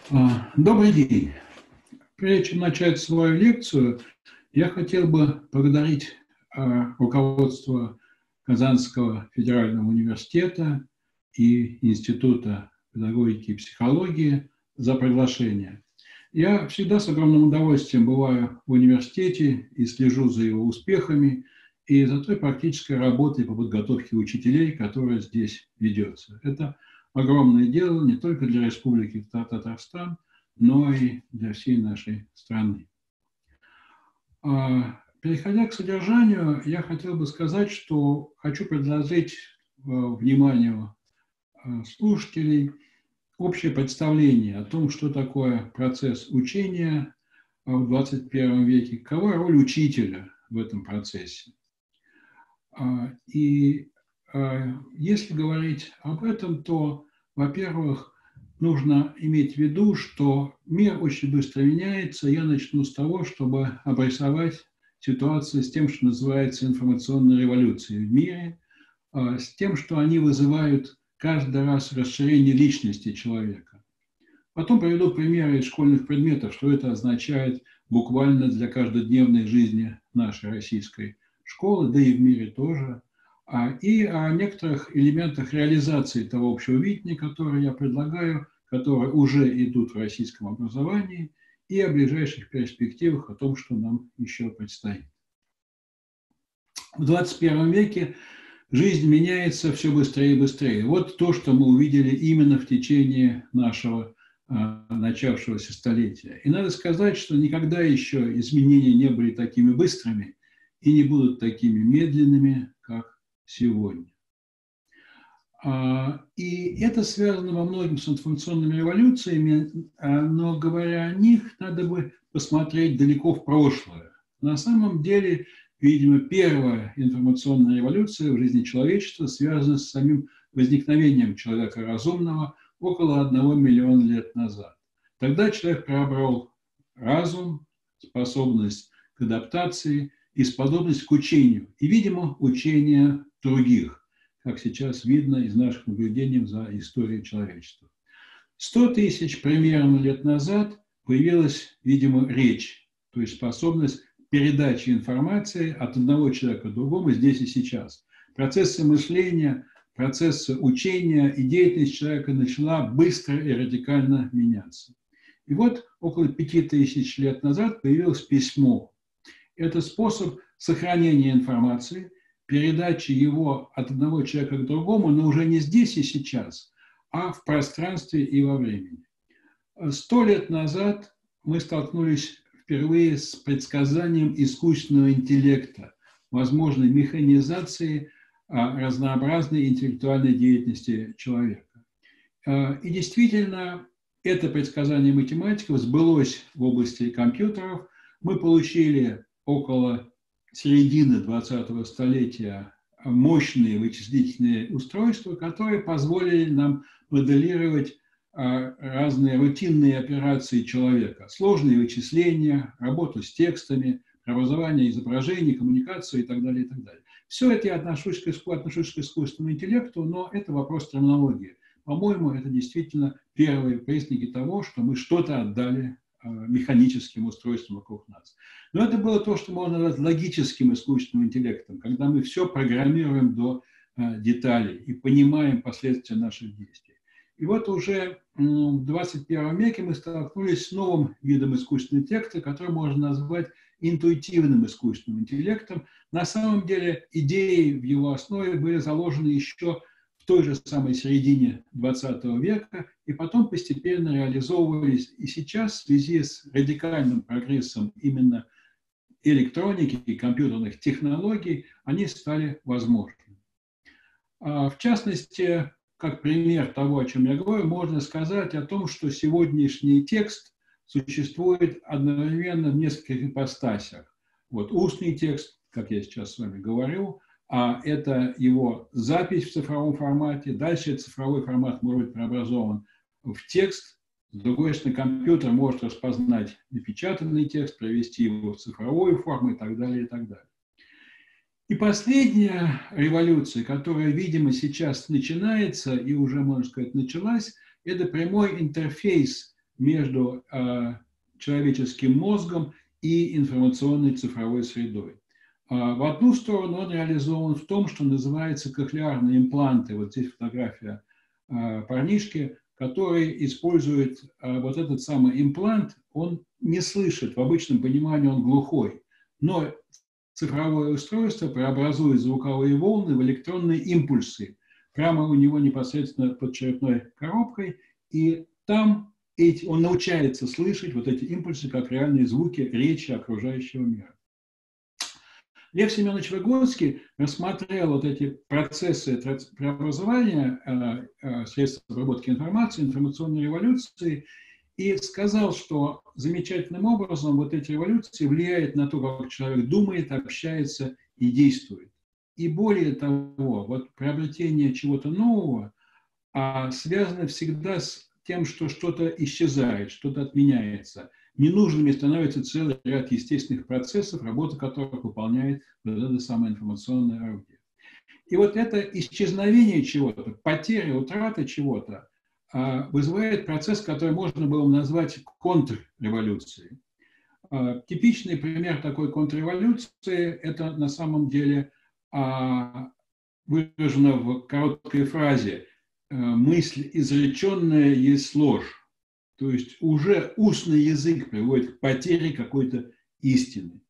Добрый день. Прежде чем начать свою лекцию, я хотел бы поблагодарить руководство Казанского федерального университета и Института педагогики и психологии за приглашение. Я всегда с огромным удовольствием бываю в университете и слежу за его успехами и за той практической работой по подготовке учителей, которая здесь ведется. Это огромное дело не только для Республики Татарстан, но и для всей нашей страны. Переходя к содержанию, я хотел бы сказать, что хочу предложить вниманию слушателей общее представление о том, что такое процесс учения в 21 веке, какова роль учителя в этом процессе. И если говорить об этом, то, во-первых, нужно иметь в виду, что мир очень быстро меняется. Я начну с того, чтобы обрисовать ситуацию с тем, что называется информационной революцией в мире, с тем, что они вызывают каждый раз расширение личности человека. Потом приведу примеры из школьных предметов, что это означает буквально для каждодневной жизни нашей российской школы, да и в мире тоже. И о некоторых элементах реализации того общего видения, которое я предлагаю, которые уже идут в российском образовании, и о ближайших перспективах, о том, что нам еще предстоит. В 21 веке жизнь меняется все быстрее и быстрее. Вот то, что мы увидели именно в течение нашего начавшегося столетия. И надо сказать, что никогда еще изменения не были такими быстрыми и не будут такими медленными, как сегодня. И это связано во многом с информационными революциями, но говоря о них, надо бы посмотреть далеко в прошлое. На самом деле, видимо, первая информационная революция в жизни человечества связана с самим возникновением человека разумного около 1 миллиона лет назад. Тогда человек приобрел разум, способность к адаптации и способность к учению, и, видимо, учение других, как сейчас видно из наших наблюдений за историей человечества. 100 тысяч примерно лет назад появилась, видимо, речь, то есть способность передачи информации от одного человека к другому здесь и сейчас. Процессы мышления, процессы учения и деятельность человека начала быстро и радикально меняться. И вот около 5000 лет назад появилось письмо. Это способ сохранения информации, передачи его от одного человека к другому, но уже не здесь и сейчас, а в пространстве и во времени. 100 лет назад мы столкнулись впервые с предсказанием искусственного интеллекта, возможной механизации разнообразной интеллектуальной деятельности человека. И действительно, это предсказание математиков сбылось в области компьютеров. Мы получили около середины 20-го столетия мощные вычислительные устройства, которые позволили нам моделировать разные рутинные операции человека, сложные вычисления, работу с текстами, преобразование изображений, коммуникацию и так далее, и так далее. Все это я отношусь к искусственному интеллекту, но это вопрос терминологии. По-моему, это действительно первые признаки того, что мы что-то отдали механическим устройствам вокруг нас. Но это было то, что можно назвать логическим искусственным интеллектом, когда мы все программируем до деталей и понимаем последствия наших действий. И вот уже в 21 веке мы столкнулись с новым видом искусственного интеллекта, который можно назвать интуитивным искусственным интеллектом. На самом деле идеи в его основе были заложены еще в той же самой середине 20 века, и потом постепенно реализовывались. И сейчас в связи с радикальным прогрессом именно электроники и компьютерных технологий они стали возможны. В частности, как пример того, о чем я говорю, можно сказать о том, что сегодняшний текст существует одновременно в нескольких ипостасях. Вот устный текст, как я сейчас с вами говорю, это его запись в цифровом формате. Дальше цифровой формат может быть преобразован в текст. С другой стороны, компьютер может распознать напечатанный текст, привести его в цифровую форму и так далее, и так далее. И последняя революция, которая, видимо, сейчас начинается и уже, можно сказать, началась, это прямой интерфейс между человеческим мозгом и информационной цифровой средой. В одну сторону он реализован в том, что называется кохлеарные импланты. Вот здесь фотография парнишки, который использует вот этот самый имплант. Он не слышит, в обычном понимании он глухой, но цифровое устройство преобразует звуковые волны в электронные импульсы прямо у него непосредственно под черепной коробкой, и там он научается слышать вот эти импульсы как реальные звуки речи окружающего мира. Лев Семенович Выгодский рассмотрел вот эти процессы преобразования средств обработки информации, информационной революции, и сказал, что замечательным образом вот эти революции влияют на то, как человек думает, общается и действует. И более того, вот приобретение чего-то нового связано всегда с тем, что что-то исчезает, что-то отменяется. Ненужными становится целый ряд естественных процессов, работа которых выполняет вот это самое информационное орудие. И вот это исчезновение чего-то, потеря, утрата чего-то вызывает процесс, который можно было назвать контрреволюцией. Типичный пример такой контрреволюции – это на самом деле выражено в короткой фразе «мысль изреченная есть ложь». То есть уже устный язык приводит к потере какой-то истины.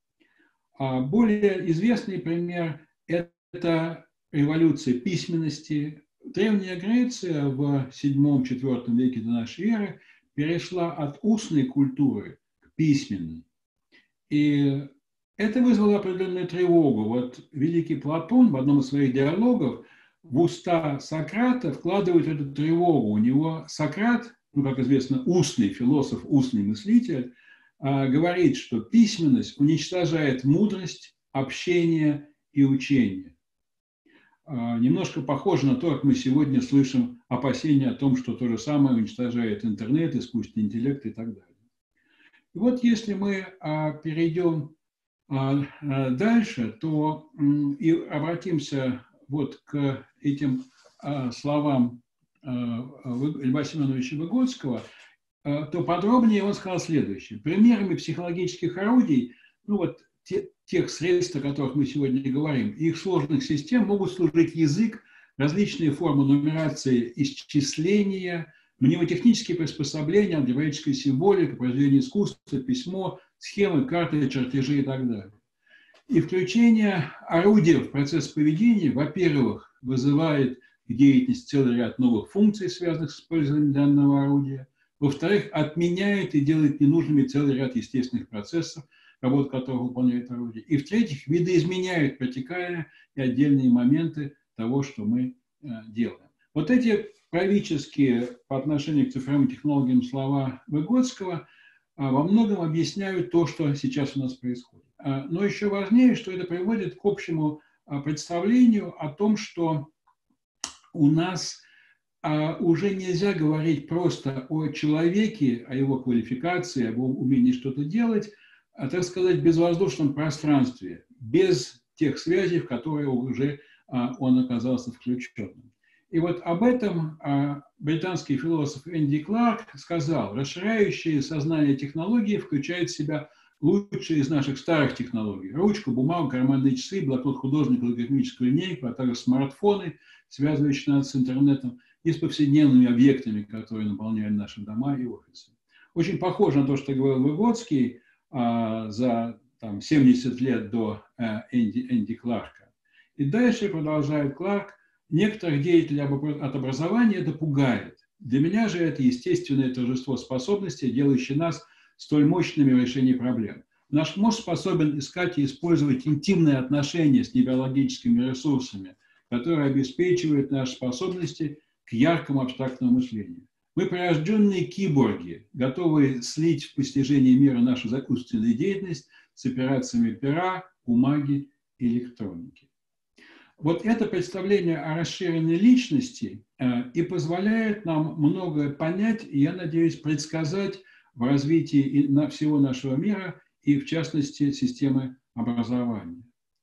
Более известный пример – это революция письменности. Древняя Греция в VII-IV веке до нашей эры перешла от устной культуры к письменной. И это вызвало определенную тревогу. Вот великий Платон в одном из своих диалогов в уста Сократа вкладывает эту тревогу. У него Сократ, как известно, устный философ, устный мыслитель, говорит, что письменность уничтожает мудрость, общение и учение. Немножко похоже на то, как мы сегодня слышим опасения о том, что то же самое уничтожает интернет, искусственный интеллект и так далее. И вот если мы перейдем дальше, то и обратимся вот к этим словам Льва Семеновича Выгодского, то подробнее он сказал следующее. Примерами психологических орудий, ну вот тех средств, о которых мы сегодня говорим, их сложных систем могут служить язык, различные формы нумерации, исчисления, мнемотехнические приспособления, алгебраическая символика, произведение искусства, письмо, схемы, карты, чертежи и так далее. И включение орудия в процесс поведения, во-первых, вызывает к деятельности целый ряд новых функций, связанных с использованием данного орудия. Во-вторых, отменяет и делает ненужными целый ряд естественных процессов, работу которых выполняет орудие. И в-третьих, видоизменяют протекая и отдельные моменты того, что мы делаем. Вот эти правительские по отношению к цифровым технологиям слова Выгодского во многом объясняют то, что сейчас у нас происходит. Но еще важнее, что это приводит к общему представлению о том, что у нас уже нельзя говорить просто о человеке, о его квалификации, об умении что-то делать, так сказать, в безвоздушном пространстве, без тех связей, в которые уже он оказался включенным. И вот об этом британский философ Энди Кларк сказал: расширяющие сознание технологии включают в себя лучшие из наших старых технологий. Ручку, бумагу, карманные часы, блокнот художника, логарифмическую линейку, а также смартфоны, связывающие нас с интернетом, и с повседневными объектами, которые наполняют наши дома и офисы. Очень похоже на то, что говорил Выгодский за 70 лет до Энди Кларка. И дальше продолжает Кларк: некоторых деятелей от образования это пугает. Для меня же это естественное торжество способностей, делающее нас столь мощными в решении проблем. Наш мозг способен искать и использовать интимные отношения с небиологическими ресурсами, которые обеспечивают наши способности к яркому абстрактному мышлению. Мы прирожденные киборги, готовые слить в постижении мира нашу умственную деятельность с операциями пера, бумаги и электроники. Вот это представление о расширенной личности и позволяет нам многое понять, и, я надеюсь, предсказать в развитии всего нашего мира и, в частности, системы образования.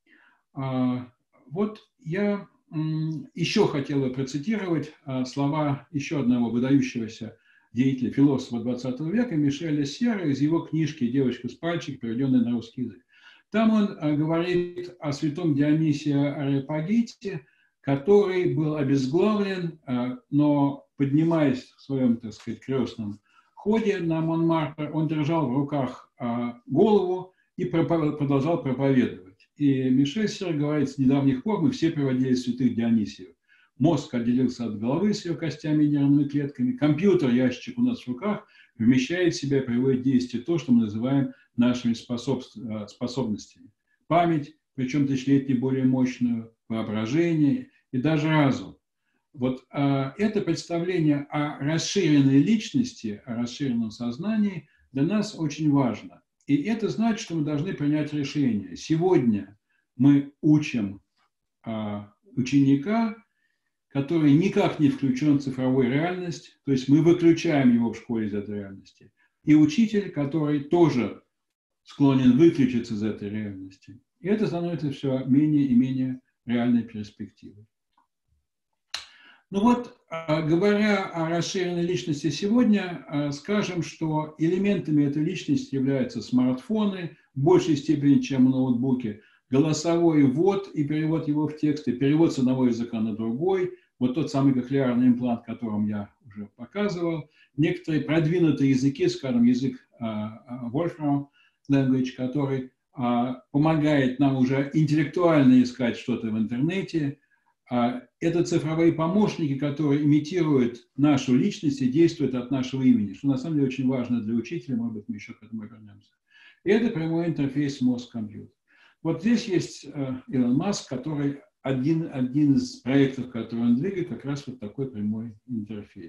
Вот я еще хотел бы процитировать слова еще одного выдающегося деятеля, философа 20 века Мишеля Серра из его книжки «Девочка с пальчик», переведенной на русский язык. Там он говорит о святом Дионисии Ареопагите, который был обезглавлен, но, поднимаясь в своем, так сказать, крестном ходе на Монмартр, он держал в руках голову и продолжал проповедовать. И Мишель Серра говорит, с недавних пор мы все приводили святых Дионисиев. Мозг отделился от головы с ее костями и нервными клетками. Компьютер, ящик у нас в руках, вмещает в себя и приводит в действие то, что мы называем нашими способностями. Память, причем тысячелетней более мощную, воображение и даже разум. Вот это представление о расширенной личности, о расширенном сознании для нас очень важно. И это значит, что мы должны принять решение. Сегодня мы учим ученика, который никак не включен в цифровую реальность, то есть мы выключаем его в школе из этой реальности, и учитель, который тоже склонен выключиться из этой реальности. И это становится все менее и менее реальной перспективой. Ну вот, говоря о расширенной личности сегодня, скажем, что элементами этой личности являются смартфоны в большей степени, чем ноутбуки, голосовой ввод и перевод его в тексты, перевод с одного языка на другой, вот тот самый кохлеарный имплант, о котором я уже показывал, некоторые продвинутые языки, скажем, язык Wolfram Language, который помогает нам уже интеллектуально искать что-то в интернете. Это цифровые помощники, которые имитируют нашу личность и действуют от нашего имени, что на самом деле очень важно для учителя, может быть, мы еще к этому вернемся. И это прямой интерфейс мозг-компьютер. Вот здесь есть Илон Маск, который один из проектов, который он двигает, как раз вот такой прямой интерфейс.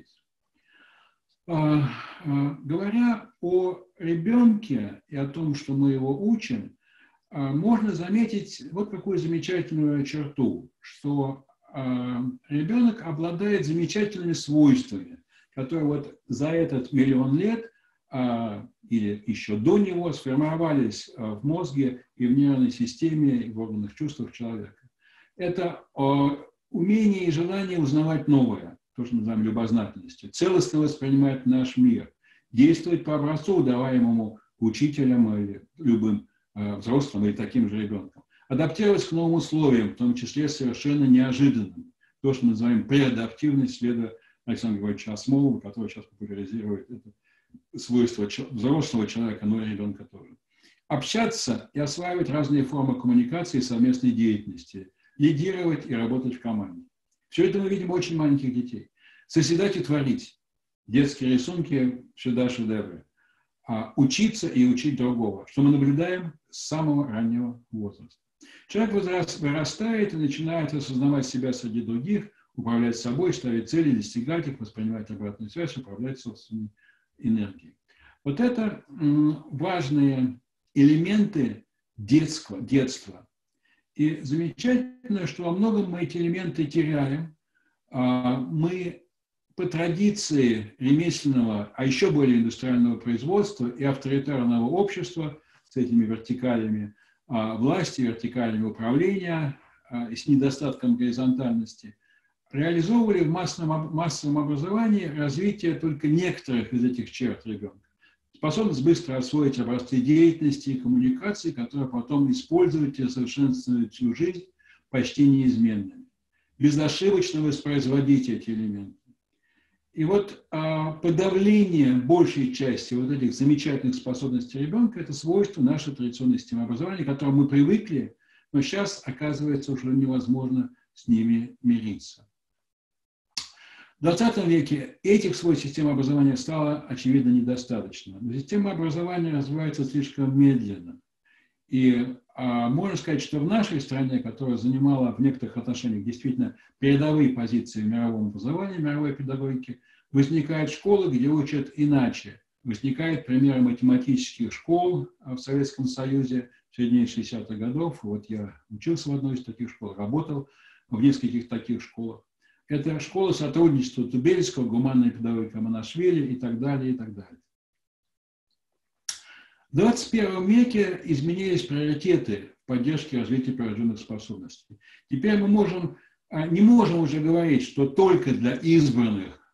Говоря о ребенке и о том, что мы его учим, можно заметить вот какую замечательную черту, что ребенок обладает замечательными свойствами, которые вот за этот миллион лет или еще до него сформировались в мозге и в нервной системе, и в органах чувств человека. Это умение и желание узнавать новое, то, что мы называем любознательностью, целостно воспринимать наш мир, действовать по образцу, даваемому учителям или любым взрослым или таким же ребенком, адаптироваться к новым условиям, в том числе совершенно неожиданным, то, что мы называем преадаптивность, следуя Александру Григорьевичу Осмолову, который сейчас популяризирует это свойство взрослого человека, но и ребенка тоже. Общаться и осваивать разные формы коммуникации и совместной деятельности, лидировать и работать в команде. Все это мы видим у очень маленьких детей. Созидать и творить. Детские рисунки всегда шедевры. Учиться и учить другого, что мы наблюдаем с самого раннего возраста. Человек вырастает и начинает осознавать себя среди других, управлять собой, ставить цели, достигать их, воспринимать обратную связь, управлять собственной энергией. Вот это важные элементы детства. И замечательно, что во многом мы эти элементы теряем. Мы по традиции ремесленного, а еще более индустриального производства и авторитарного общества с этими вертикалями власти, вертикалями управления и с недостатком горизонтальности, реализовывали в массовом образовании развитие только некоторых из этих черт ребенка. Способность быстро освоить образцы деятельности и коммуникации, которые потом использовать и совершенствовать всю жизнь почти неизменными. Безошибочно воспроизводить эти элементы. И вот подавление большей части вот этих замечательных способностей ребенка – это свойство нашей традиционной системы образования, к которому мы привыкли, но сейчас, оказывается, уже невозможно с ними мириться. В 20 веке этих свойств системы образования стало, очевидно, недостаточно. Но система образования развивается слишком медленно. И можно сказать, что в нашей стране, которая занимала в некоторых отношениях действительно передовые позиции в мировом образовании, мировой педагогике, возникают школы, где учат иначе. Возникают примеры математических школ в Советском Союзе в середине 60-х годов. Вот я учился в одной из таких школ, работал в нескольких таких школах. Это школа сотрудничества Тубельского, гуманной педагогики Аманашвили и так далее, и так далее. В 21 веке изменились приоритеты в поддержке развития прирожденных способностей. Теперь мы не можем уже говорить, что только для избранных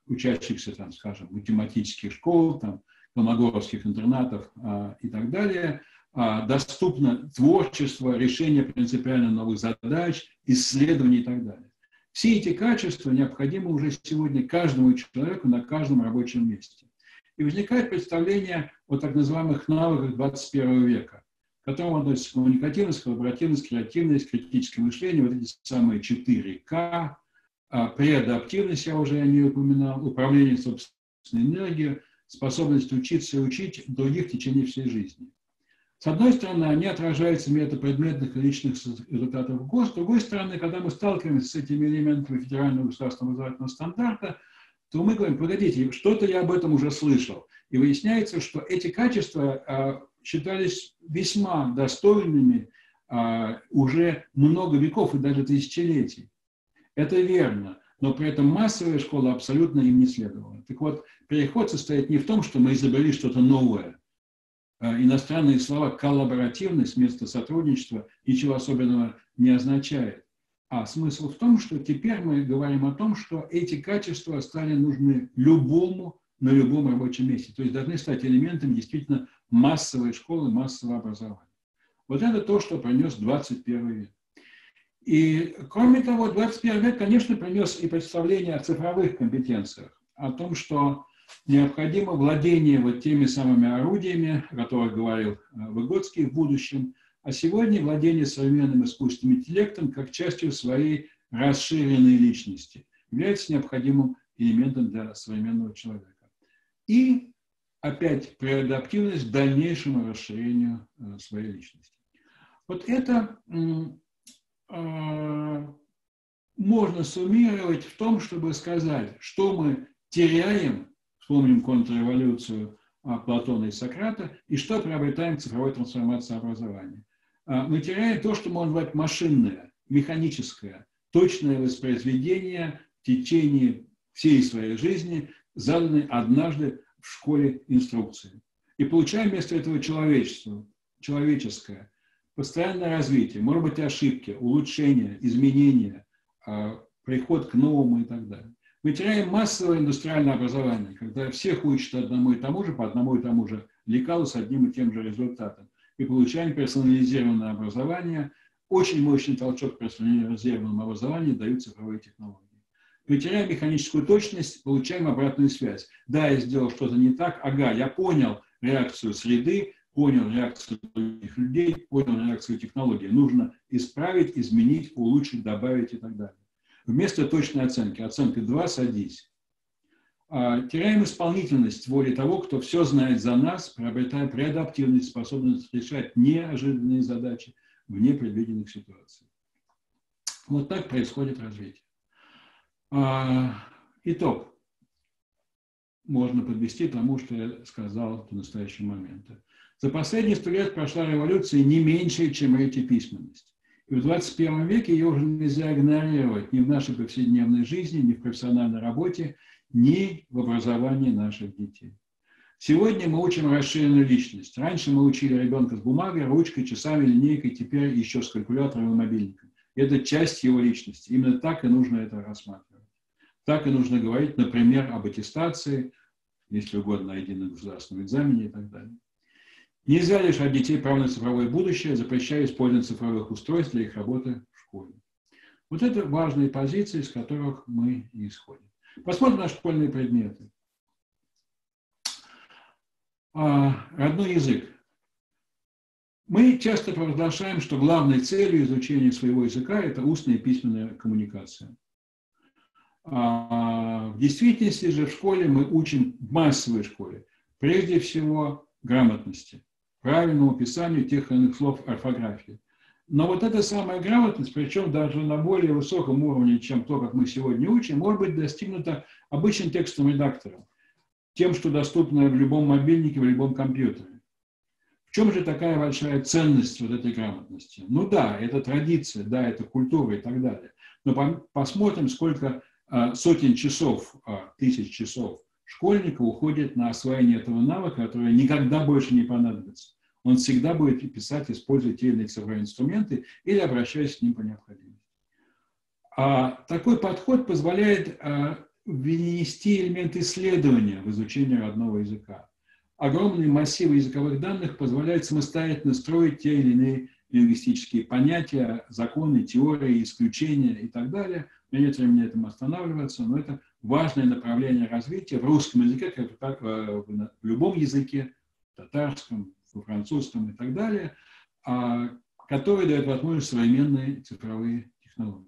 учащихся, там, скажем, математических школ, там, колмогоровских интернатов и так далее, доступно творчество, решение принципиально новых задач, исследований и так далее. Все эти качества необходимы уже сегодня каждому человеку на каждом рабочем месте. И возникает представление о так называемых навыках 21 века, к которым относятся коммуникативность, коллаборативность, креативность, критическое мышление, вот эти самые 4К, преадаптивность, я уже о ней упоминал, управление собственной энергией, способность учиться и учить других в течение всей жизни. С одной стороны, они отражаются в метапредметных и личных результатах ГОС. С другой стороны, когда мы сталкиваемся с этими элементами федерального государственного образовательного стандарта, то мы говорим, погодите, что-то я об этом уже слышал. И выясняется, что эти качества считались весьма достойными уже много веков и даже тысячелетий. Это верно, но при этом массовая школа абсолютно им не следовала. Так вот, переход состоит не в том, что мы изобрели что-то новое. Иностранные слова «коллаборативность» вместо «сотрудничества» ничего особенного не означает. А смысл в том, что теперь мы говорим о том, что эти качества стали нужны любому на любом рабочем месте. То есть должны стать элементами действительно массовой школы, массового образования. Вот это то, что принес 21 век. И, кроме того, 21 век, конечно, принес и представление о цифровых компетенциях, о том, что необходимо владение вот теми самыми орудиями, о которых говорил Выгодский в будущем, а сегодня владение современным искусственным интеллектом как частью своей расширенной личности является необходимым элементом для современного человека. И опять преадаптивность к дальнейшему расширению своей личности. Вот это можно суммировать в том, чтобы сказать, что мы теряем, вспомним контрреволюцию Платона и Сократа, и что приобретаем в цифровой трансформации образования. Мы теряем то, что можно назвать машинное, механическое, точное воспроизведение в течение всей своей жизни, заданной однажды в школе инструкции. И получаем вместо этого человеческое, постоянное развитие, может быть, ошибки, улучшения, изменения, приход к новому и так далее. Мы теряем массовое индустриальное образование, когда всех учат одному и тому же, по одному и тому же лекалу с одним и тем же результатом. И получаем персонализированное образование. Очень мощный толчок персонализированному образованию дают цифровые технологии. Мы теряем механическую точность, получаем обратную связь. Да, я сделал что-то не так, ага, я понял реакцию среды, понял реакцию других людей, понял реакцию технологий. Нужно исправить, изменить, улучшить, добавить и так далее. Вместо точной оценки, оценка 2, садись. Теряем исполнительность воли того, кто все знает за нас, приобретая преадаптивность, способность решать неожиданные задачи в непредвиденных ситуациях. Вот так происходит развитие. Итог можно подвести тому, что я сказал до настоящего момента. За последние 100 лет прошла революция не меньше, чем письменность. И в 21 веке ее уже нельзя игнорировать ни в нашей повседневной жизни, ни в профессиональной работе, ни в образовании наших детей. Сегодня мы учим расширенную личность. Раньше мы учили ребенка с бумагой, ручкой, часами, линейкой, теперь еще с калькулятором и мобильником. Это часть его личности. Именно так и нужно это рассматривать. Так и нужно говорить, например, об аттестации, если угодно, о едином государственном экзамене и так далее. Нельзя лишать детей права на цифровое будущее, запрещая использование цифровых устройств для их работы в школе. Вот это важные позиции, из которых мы и исходим. Посмотрим на школьные предметы. Родной язык. Мы часто провозглашаем, что главной целью изучения своего языка – это устная и письменная коммуникация. В действительности же в школе мы учим, в массовой школе, прежде всего грамотности, правильному писанию тех или иных слов, орфографии. Но вот эта самая грамотность, причем даже на более высоком уровне, чем то, как мы сегодня учим, может быть достигнута обычным текстовым редактором, тем, что доступно в любом мобильнике, в любом компьютере. В чем же такая большая ценность вот этой грамотности? Ну да, это традиция, да, это культура и так далее. Но посмотрим, сколько сотен часов, тысяч часов школьника уходит на освоение этого навыка, который никогда больше не понадобится. Он всегда будет писать, используя те или иные цифровые инструменты или обращаясь к ним по необходимости. Такой подход позволяет внести элемент исследования в изучение родного языка. Огромные массивы языковых данных позволяют самостоятельно строить те или иные лингвистические понятия, законы, теории, исключения и так далее. У меня нет времени на этом останавливаться, но это важное направление развития в русском языке, как в любом языке, в татарском, в французском и так далее, который дает возможность современные цифровые технологии.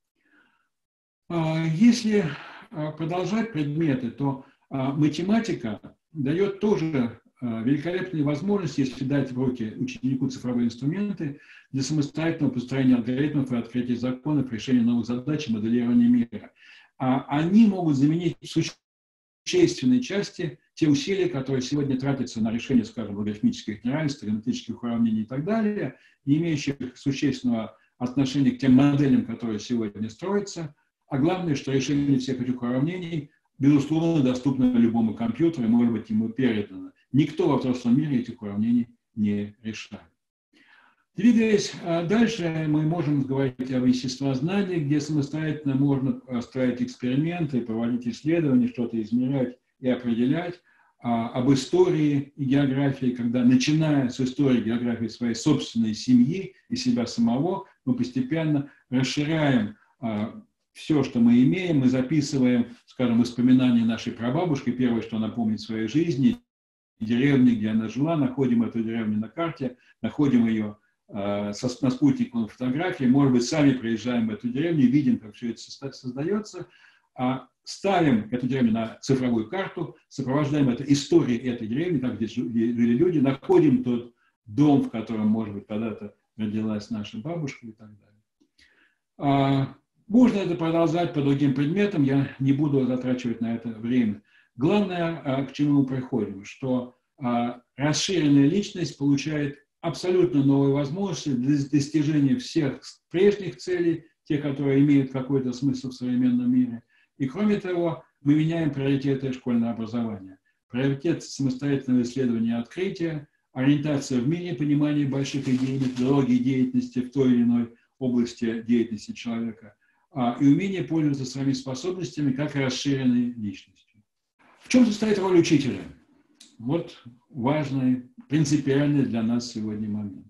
Если продолжать предметы, то математика дает тоже великолепные возможности, если дать в руки ученику цифровые инструменты для самостоятельного построения алгоритмов и открытия законов, решения новых задач и моделирования мира. Они могут заменить в существенной части те усилия, которые сегодня тратятся на решение, скажем, логарифмических неравенств, тригонометрических уравнений и так далее, не имеющих существенного отношения к тем моделям, которые сегодня строятся. А главное, что решение всех этих уравнений, безусловно, доступно любому компьютеру и может быть ему передано. Никто во взрослом мире этих уравнений не решает. Двигаясь дальше, мы можем говорить об естествознании, где самостоятельно можно строить эксперименты, проводить исследования, что-то измерять и определять, об истории и географии, когда, начиная с истории и географии своей собственной семьи и себя самого, мы постепенно расширяем все, что мы имеем, мы записываем, скажем, воспоминания нашей прабабушки, первое, что она помнит в своей жизни, деревни, где она жила, находим эту деревню на карте, находим ее на спутниковой фотографии, может быть, сами приезжаем в эту деревню, видим, как все это создается, ставим эту деревню на цифровую карту, сопровождаем это историей этой деревни, там, где жили люди, находим тот дом, в котором, может быть, когда-то родилась наша бабушка и так далее. Можно это продолжать по другим предметам, я не буду затрачивать на это время. Главное, к чему мы приходим, что расширенная личность получает абсолютно новые возможности для достижения всех прежних целей, тех, которые имеют какой-то смысл в современном мире. И кроме того, мы меняем приоритеты школьного образования. Приоритет самостоятельного исследования и открытия, ориентация в мире, понимание больших идей, методологии деятельности в той или иной области деятельности человека и умение пользоваться своими способностями как расширенной личностью. В чем состоит роль учителя? Вот важный, принципиальный для нас сегодня момент.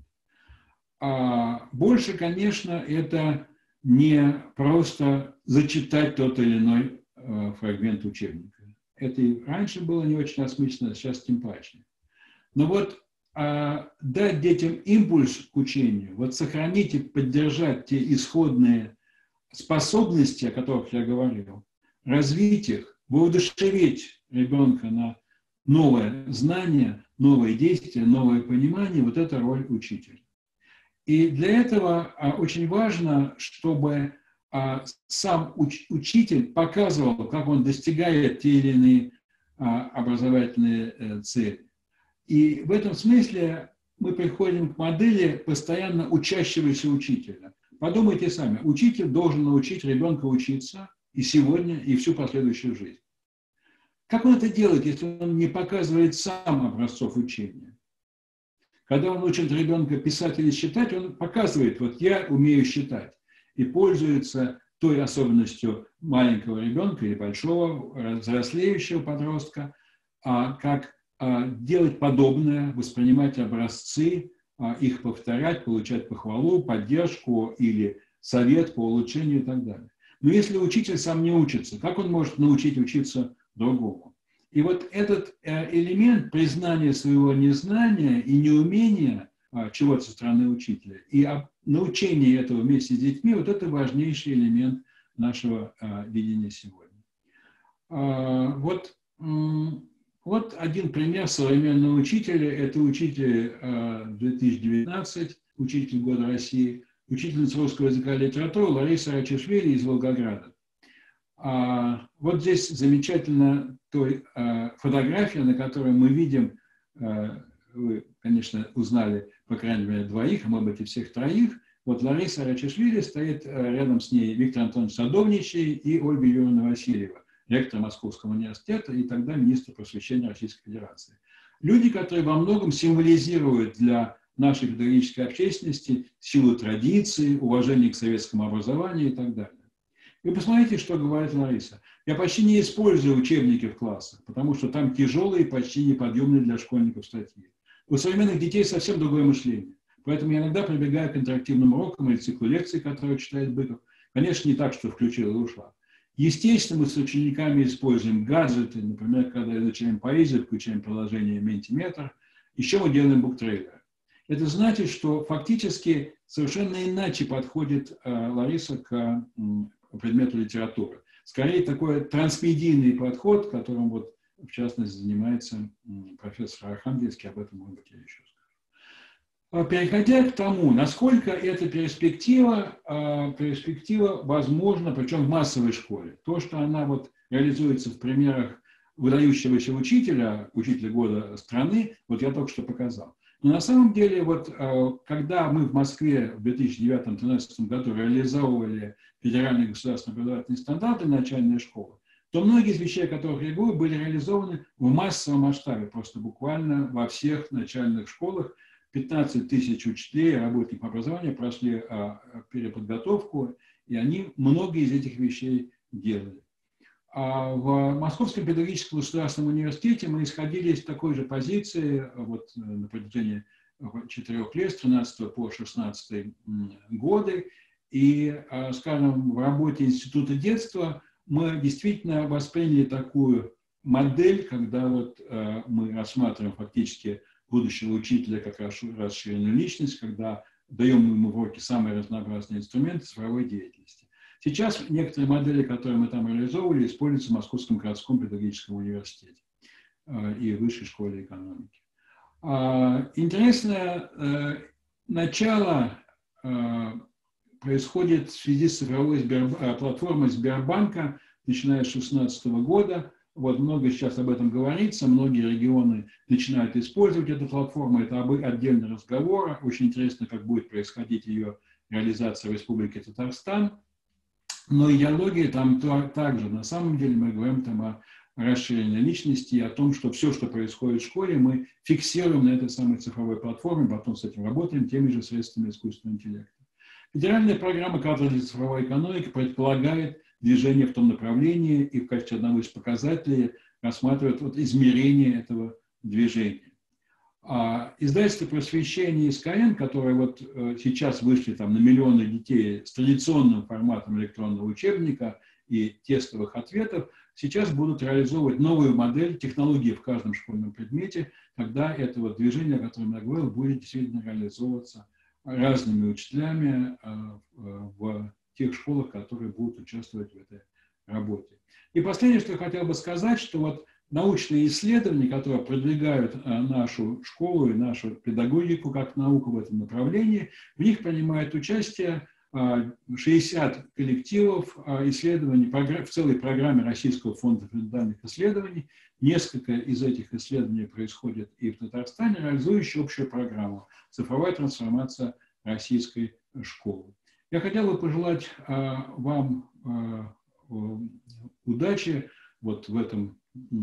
Больше, конечно, это не просто зачитать тот или иной фрагмент учебника. Это и раньше было не очень осмысленно, сейчас тем паче. Но вот дать детям импульс к учению, вот сохранить и поддержать те исходные способности, о которых я говорил, развить их, воодушевить ребенка на новое знание, новые действия, новое понимание, вот это роль учителя. И для этого очень важно, чтобы сам учитель показывал, как он достигает те или иные образовательные цели. И в этом смысле мы приходим к модели постоянно учащегося учителя. Подумайте сами, учитель должен научить ребенка учиться и сегодня, и всю последующую жизнь. Как он это делает, если он не показывает сам образцов учения? Когда он учит ребенка писать или считать, он показывает, вот я умею считать, и пользуется той особенностью маленького ребенка или большого, взрослеющего подростка, как делать подобное, воспринимать образцы, их повторять, получать похвалу, поддержку или совет по улучшению и так далее. Но если учитель сам не учится, как он может научить учиться другому? И вот этот элемент признания своего незнания и неумения чего-то со стороны учителя и научения этого вместе с детьми, вот это важнейший элемент нашего видения сегодня. Вот один пример современного учителя. Это учитель 2019, учитель года России, учительница русского языка и литературы Лариса Рачишвили из Волгограда. Вот здесь замечательно фотография, на которой мы видим, вы, конечно, узнали, по крайней мере, двоих, а может быть и всех троих. Вот Лариса Рачишвили, стоит рядом с ней Виктор Антонович Садовничий и Ольга Юрьевна Васильева, ректор Московского университета и тогда министр просвещения Российской Федерации. Люди, которые во многом символизируют для нашей педагогической общественности силу традиции, уважение к советскому образованию и так далее. И посмотрите, что говорит Лариса. Я почти не использую учебники в классах, потому что там тяжелые, почти неподъемные для школьников статьи. У современных детей совсем другое мышление. Поэтому я иногда прибегаю к интерактивным урокам или циклу лекций, которые читает Быков. Конечно, не так, что включила и ушла. Естественно, мы с учениками используем гаджеты. Например, когда изучаем поэзию, включаем приложение Mentimeter. Еще мы делаем буктрейлеры. Это значит, что фактически совершенно иначе подходит Лариса к предмету литературы. Скорее, такой трансмедийный подход, которым, вот, в частности, занимается профессор Архангельский, об этом, может быть, я еще скажу. Переходя к тому, насколько эта перспектива возможна, причем в массовой школе. То, что она вот реализуется в примерах выдающегося учителя года страны, вот я только что показал. Но на самом деле, вот, когда мы в Москве в 2009-2013 году реализовывали федеральные государственные образовательные стандарты начальной школы, то многие из вещей, о которых я говорю, были реализованы в массовом масштабе, просто буквально во всех начальных школах. 15 тысяч учителей, работников образования прошли переподготовку, и они многие из этих вещей делали. А в Московском педагогическом государственном университете мы исходили из такой же позиции вот, на протяжении 4 лет, с 13 по 16 годы. И, скажем, в работе Института детства мы действительно восприняли такую модель, когда вот мы рассматриваем фактически будущего учителя как расширенную личность, когда даем ему в руки самые разнообразные инструменты цифровой деятельности. Сейчас некоторые модели, которые мы там реализовывали, используются в Московском городском педагогическом университете и Высшей школе экономики. Интересное начало происходит в связи с цифровой платформой Сбербанка, начиная с 2016 года. Вот много сейчас об этом говорится, многие регионы начинают использовать эту платформу, это отдельный разговор. Очень интересно, как будет происходить ее реализация в Республике Татарстан. Но идеология там также, на самом деле, мы говорим там о расширенной личности и о том, что все, что происходит в школе, мы фиксируем на этой самой цифровой платформе, потом с этим работаем теми же средствами искусственного интеллекта. Федеральная программа «Кадры для цифровой экономики» предполагает движение в том направлении и в качестве одного из показателей рассматривает вот измерение этого движения. Издательство «Просвещение» и СКН, которые вот сейчас вышли там на миллионы детей с традиционным форматом электронного учебника и тестовых ответов, сейчас будут реализовывать новую модель технологии в каждом школьном предмете, когда это вот движение, о котором я говорил, будет действительно реализовываться разными учителями в тех школах, которые будут участвовать в этой работе. И последнее, что я хотел бы сказать, что вот научные исследования, которые продвигают нашу школу и нашу педагогику как науку в этом направлении, в них принимает участие 60 коллективов исследований в целой программе Российского фонда фундаментальных исследований. Несколько из этих исследований происходит и в Татарстане, реализующие общую программу «Цифровая трансформация российской школы». Я хотел бы пожелать вам удачи вот в этом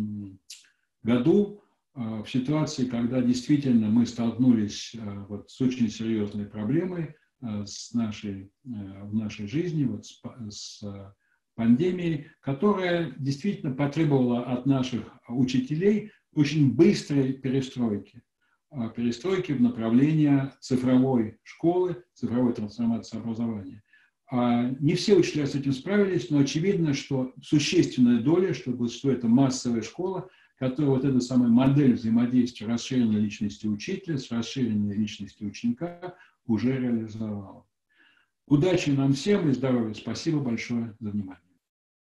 году, в ситуации, когда действительно мы столкнулись вот с очень серьезной проблемой в нашей жизни, вот с пандемией, которая действительно потребовала от наших учителей очень быстрой перестройки в направлении цифровой школы, цифровой трансформации образования. Не все учителя с этим справились, но очевидно, что существенная доля, что это массовая школа, которая вот эту самую модель взаимодействия расширенной личности учителя с расширенной личностью ученика уже реализовала. Удачи нам всем и здоровья. Спасибо большое за внимание.